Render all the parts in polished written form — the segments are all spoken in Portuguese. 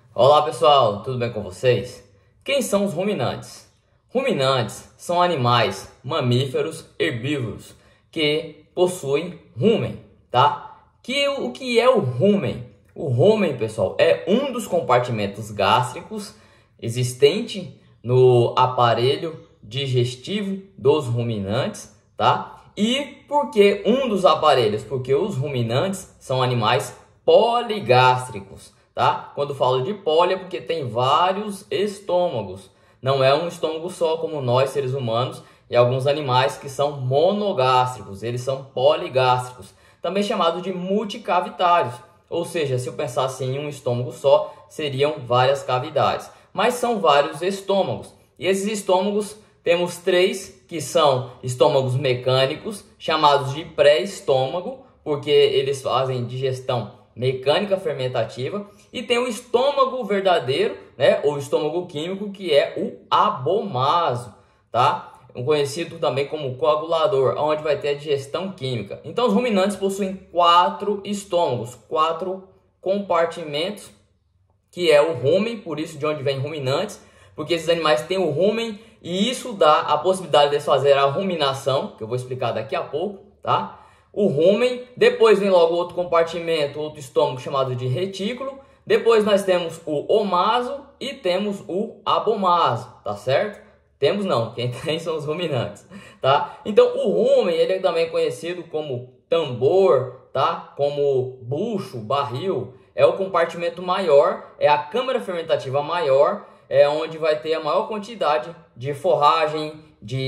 Olá pessoal, tudo bem com vocês? Quem são os ruminantes? Ruminantes são animais mamíferos herbívoros que possuem rumen, tá? O que é o rumen? O rumen, pessoal, é um dos compartimentos gástricos existente no aparelho digestivo dos ruminantes, tá? E por que um dos aparelhos? Porque os ruminantes são animais poligástricos. Tá? Quando falo de poli é porque tem vários estômagos. Não é um estômago só como nós, seres humanos, e alguns animais que são monogástricos. Eles são poligástricos, também chamados de multicavitários. Ou seja, se eu pensasse em um estômago só, seriam várias cavidades. Mas são vários estômagos. E esses estômagos, temos três que são estômagos mecânicos, chamados de pré-estômago, porque eles fazem digestão mecânica fermentativa, e tem o estômago verdadeiro, né, ou estômago químico, que é o abomaso, tá? Conhecido também como coagulador, onde vai ter a digestão química. Então os ruminantes possuem 4 estômagos, 4 compartimentos, que é o rumen, por isso de onde vem ruminantes, porque esses animais têm o rumen e isso dá a possibilidade de fazer a ruminação, que eu vou explicar daqui a pouco, tá? O rumen, depois vem logo outro compartimento, outro estômago chamado de retículo. Depois nós temos o omaso e temos o abomaso, tá certo? Temos não, quem tem são os ruminantes, tá? Então o rumen, ele é também conhecido como tambor, tá? Como bucho, barril, é o compartimento maior, é a câmara fermentativa maior, é onde vai ter a maior quantidade de forragem,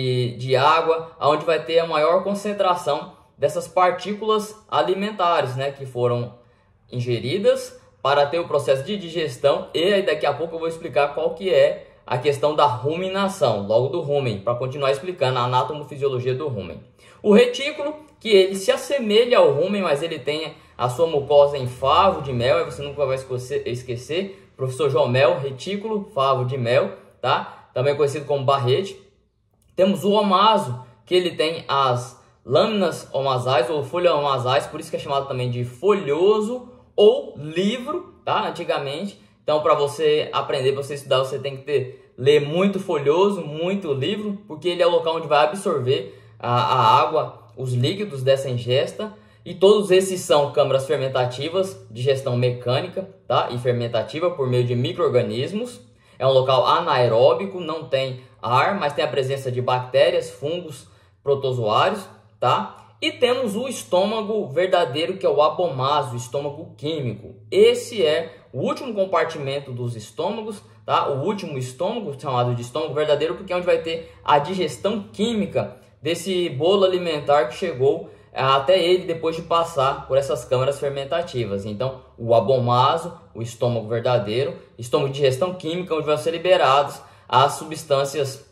de água, onde vai ter a maior concentração dessas partículas alimentares, né, que foram ingeridas para ter o processo de digestão. E aí daqui a pouco eu vou explicar qual que é a questão da ruminação, logo do rumen, para continuar explicando a anatomofisiologia do rumen. O retículo, que ele se assemelha ao rumen, mas ele tem a sua mucosa em favo de mel, aí você nunca vai esquecer, professor João Mel, retículo, favo de mel, tá? Também conhecido como barrete. Temos o omaso, que ele tem as lâminas omasais ou folhas omasais, por isso que é chamado também de folhoso ou livro, tá? Antigamente. Então, para você aprender, para você estudar, você tem que ler muito folhoso, muito livro, porque ele é o local onde vai absorver a água, os líquidos dessa ingesta. E todos esses são câmaras fermentativas, digestão mecânica, tá? E fermentativa por meio de micro-organismos. É um local anaeróbico, não tem ar, mas tem a presença de bactérias, fungos, protozoários, tá? E temos o estômago verdadeiro, que é o abomaso, o estômago químico. Esse é o último compartimento dos estômagos, tá? O último estômago, chamado de estômago verdadeiro, porque é onde vai ter a digestão química desse bolo alimentar que chegou até ele depois de passar por essas câmaras fermentativas. Então, o abomaso, o estômago verdadeiro, estômago de digestão química, onde vão ser liberados as substâncias,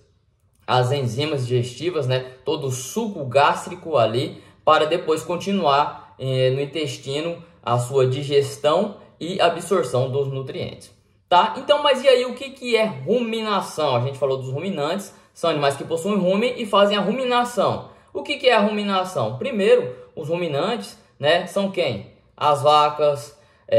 as enzimas digestivas, né? Todo o suco gástrico ali, para depois continuar no intestino a sua digestão e absorção dos nutrientes, tá? Então, mas e aí o que é ruminação? A gente falou dos ruminantes, são animais que possuem rumen e fazem a ruminação. O que é a ruminação? Primeiro, os ruminantes, né, são quem? As vacas,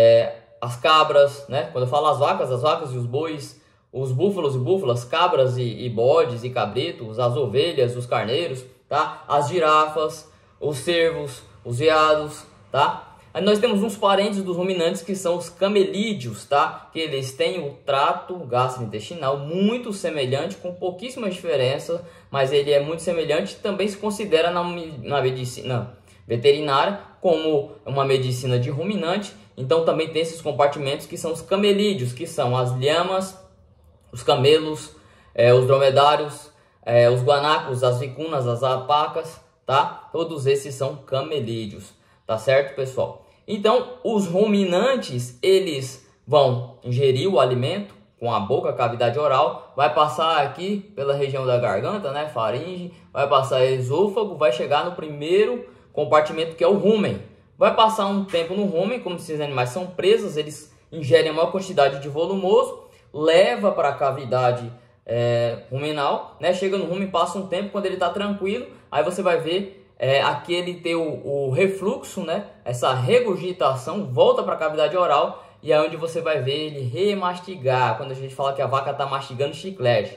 as cabras, né? Quando eu falo as vacas e os bois, os búfalos e búfalas, cabras e bodes e cabritos, as ovelhas, os carneiros, tá? As girafas, os cervos, os veados, tá? Aí nós temos uns parentes dos ruminantes que são os camelídeos, tá? Que eles têm o trato gastrointestinal muito semelhante, com pouquíssimas diferenças, mas ele é muito semelhante. Também se considera na medicina veterinária como uma medicina de ruminante. Então também tem esses compartimentos que são os camelídeos, que são as lhamas, os camelos, os dromedários, os guanacos, as vicunas, as alpacas, tá? Todos esses são camelídeos, tá certo, pessoal? Então, os ruminantes, eles vão ingerir o alimento com a boca, cavidade oral, vai passar aqui pela região da garganta, né, faringe, vai passar esôfago, vai chegar no primeiro compartimento, que é o rumen. Vai passar um tempo no rumen, como esses animais são presas, eles ingerem a maior quantidade de volumoso, leva para a cavidade ruminal, né? Chega no rumen, passa um tempo, quando ele está tranquilo, aí você vai ver aqui ele tem o refluxo, né? Essa regurgitação, volta para a cavidade oral e é onde você vai ver ele remastigar, quando a gente fala que a vaca está mastigando chiclete.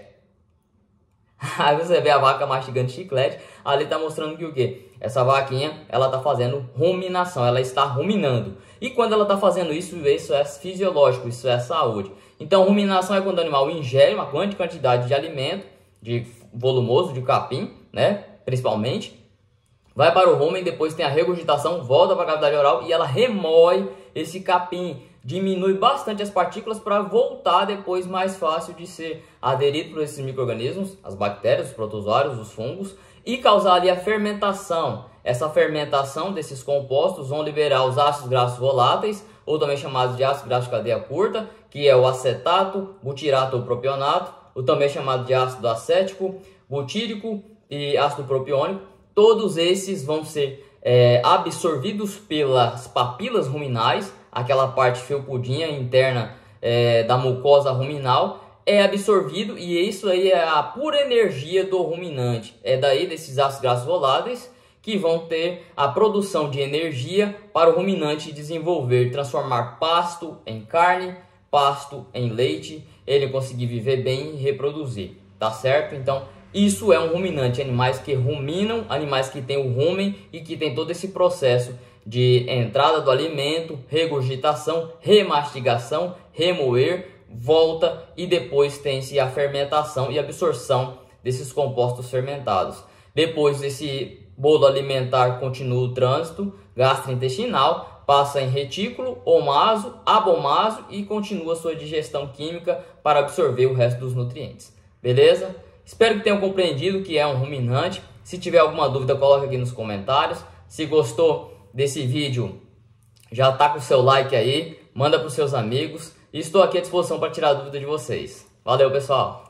Aí você vê a vaca mastigando chiclete, ali está mostrando que o quê? Essa vaquinha, ela está fazendo ruminação, ela está ruminando. E quando ela está fazendo isso é fisiológico, isso é saúde. Então, ruminação é quando o animal ingere uma grande quantidade de alimento, de volumoso, de capim, né? Principalmente. Vai para o rumen, depois tem a regurgitação, volta para a cavidade oral e ela remói esse capim. Diminui bastante as partículas para voltar depois mais fácil de ser aderido por esses micro-organismos, as bactérias, os protozoários, os fungos, e causar ali a fermentação. Essa fermentação desses compostos vão liberar os ácidos graxos voláteis, ou também chamados de ácidos graxos de cadeia curta, que é o acetato, butirato ou propionato, ou também chamado de ácido acético, butírico e ácido propiônico. Todos esses vão ser absorvidos pelas papilas ruminais, aquela parte felpudinha interna da mucosa ruminal, é absorvido, e isso aí é a pura energia do ruminante. É daí desses ácidos graxos voláteis que vão ter a produção de energia para o ruminante desenvolver, transformar pasto em carne, pasto em leite, ele conseguir viver bem e reproduzir, tá certo? Então, isso é um ruminante, animais que ruminam, animais que têm o rumen e que tem todo esse processo de entrada do alimento, regurgitação, remastigação, remoer, volta e depois tem-se a fermentação e absorção desses compostos fermentados. Depois desse bolo alimentar continua o trânsito gastrointestinal, passa em retículo, omaso, abomaso e continua sua digestão química para absorver o resto dos nutrientes. Beleza? Espero que tenham compreendido o que é um ruminante. Se tiver alguma dúvida, coloque aqui nos comentários. Se gostou desse vídeo, já tá com o seu like aí, manda para os seus amigos. E estou aqui à disposição para tirar a dúvida de vocês. Valeu, pessoal!